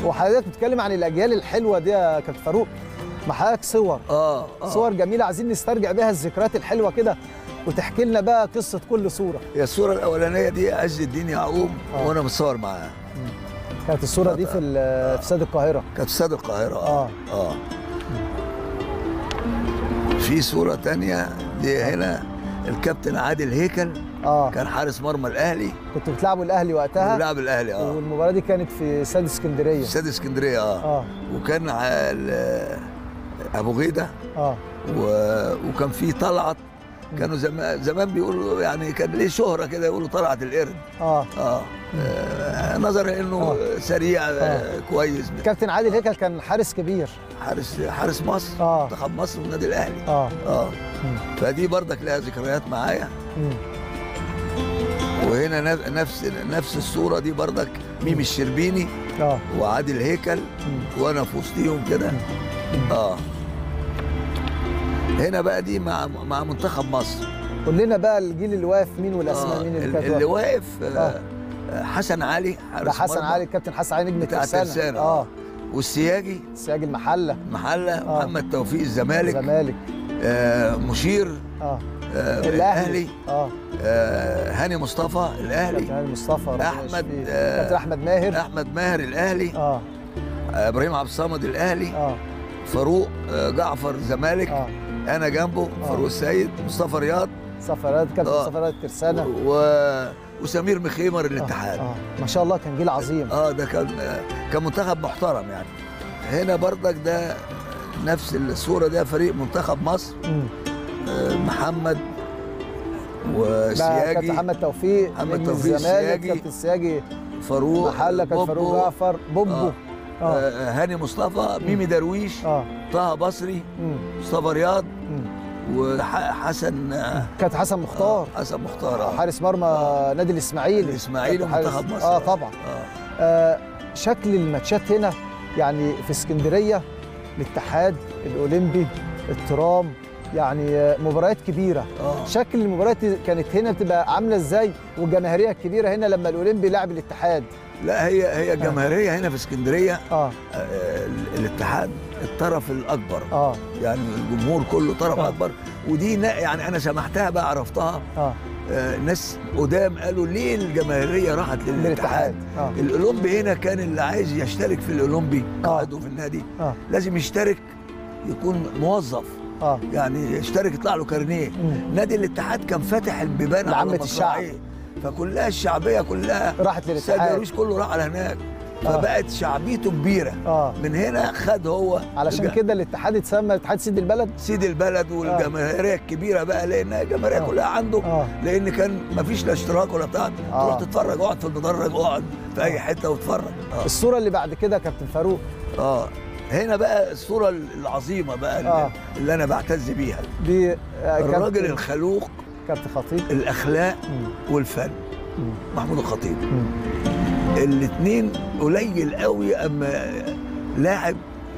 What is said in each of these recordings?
وحضرتك بتتكلم عن الاجيال الحلوه دي يا كابتن فاروق، مع حضرتك صور صور جميله عايزين نسترجع بيها الذكريات الحلوه كده، وتحكي لنا بقى قصه كل صوره. هي الصوره الاولانيه دي عز الدين يعقوب وانا متصور معاه. كانت الصوره دي في استاد القاهره. كانت في استاد القاهره. في صوره تانية دي هنا الكابتن عادل هيكل كان حارس مرمى الاهلي. كنتوا بتلعبوا الاهلي وقتها؟ بنلعب الاهلي والمباراه دي كانت في استاد اسكندريه. في استاد اسكندريه وكان ابو غيده وكان في طلعت. كانوا زمان بيقولوا يعني كان ليه شهره كده يقولوا طلعت القرد. نظرا انه سريع كويس. كابتن عادل هيكل كان حارس كبير، حارس مصر، منتخب مصر والنادي الاهلي. فدي بردك لها ذكريات معايا. وهنا نفس الصوره دي بردك ميمي الشربيني وعادل هيكل وانا في وسطيهم كده. هنا بقى دي مع منتخب مصر. قول لنا بقى الجيل اللي واقف مين والاسماء مين اللي واقف. حسن علي حارس حسن علي، الكابتن حسن علي نجم ترسانة. والسياجي المحله محمد توفيق الزمالك. مشير الاهلي. هاني مصطفى الاهلي. هاني مصطفى. كابتن احمد ماهر الاهلي. ابراهيم عبد الصمد الاهلي. فاروق جعفر الزمالك. انا جنبه فاروق السيد. مصطفى رياض كابتن مصطفى رياض ترسانة. وسمير مخيمر الاتحاد. ما شاء الله كان جيل عظيم. ده كان منتخب محترم يعني. هنا بردك ده نفس الصوره ده فريق منتخب مصر. محمد وسياجي. كابتن محمد توفيق الزمالك. كابتن السياجي فاروق محله. كابتن فاروق جعفر بوبو. هاني مصطفى. ميمي درويش. طه بصري. مصطفى رياض. وحسن. كانت حسن مختار. حارس مرمى نادي الاسماعيلي ومنتخب مصر. طبعا. شكل الماتشات هنا يعني في اسكندريه، الاتحاد، الاولمبي، الترام، يعني مباريات كبيره. شكل المباريات كانت هنا بتبقى عامله ازاي، والجماهيريه الكبيره هنا لما الاولمبي لعب الاتحاد؟ لا هي جماهيريه هنا في اسكندريه. الاتحاد الطرف الاكبر. يعني الجمهور كله طرف اكبر. ودي يعني انا سمحتها بقى، عرفتها. ناس قدام قالوا ليه الجماهيريه راحت للاتحاد. الاولمبي هنا كان اللي عايز يشترك في الاولمبي قاعده في النادي لازم يشترك، يكون موظف. يعني يشترك يطلع له كارنيه. نادي الاتحاد كان فاتح البيبان على الشعب، فكلها الشعبيه كلها راحت للاتحاد. السيد كله راح على هناك. فبقت شعبيته كبيره. من هنا خد هو. علشان كده الاتحاد اتسمى اتحاد سيد البلد. والجماهيريه الكبيره بقى، لان الجماهيريه كلها عنده. لان كان ما فيش لا اشتراك ولا بتاع. تروح تتفرج، اقعد في المدرج، اقعد في اي حته واتفرج. الصوره اللي بعد كده يا كابتن فاروق. هنا بقى الصوره العظيمه بقى اللي انا بعتز بيها دي. الراجل الخلوق كابتن خطيب. الاخلاق والفن. محمود الخطيب. الاثنين قليل قوي اما لاعب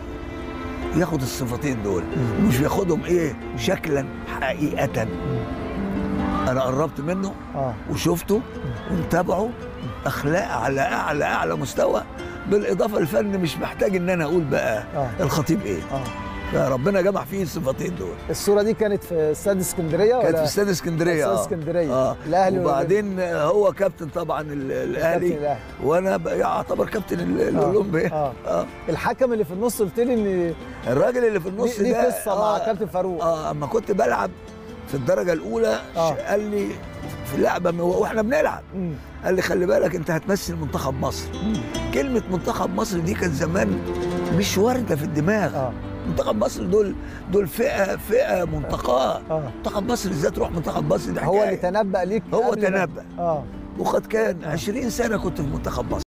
ياخد الصفتين دول. مش بياخدهم شكلا، حقيقه. انا قربت منه وشفته ومتابعه. اخلاق على اعلى مستوى، بالاضافه للفن. مش محتاج ان انا اقول بقى الخطيب ربنا جمع فيه الصفتين دول. الصوره دي كانت في استاد اسكندريه كانت في استاد اسكندريه. الاهلي. وبعدين هو كابتن طبعا الاهلي، وانا يعتبر كابتن الاولمبي. الحكم اللي في النص قلت لي ان الراجل اللي في النص ده ليه قصه مع كابتن فاروق. اما كنت بلعب في الدرجه الاولى قال لي في اللعبه واحنا بنلعب قال لي خلي بالك انت هتمثل منتخب مصر. كلمه منتخب مصر دي كانت زمان مش وارده في الدماغ. منتخب مصر دول فئه منتقاه. منتخب مصر ازاي تروح منتخب مصر؟ ده هو اللي تنبأ ليك. هو تنبأ. وقد كان 20 سنه كنت في منتخب مصر.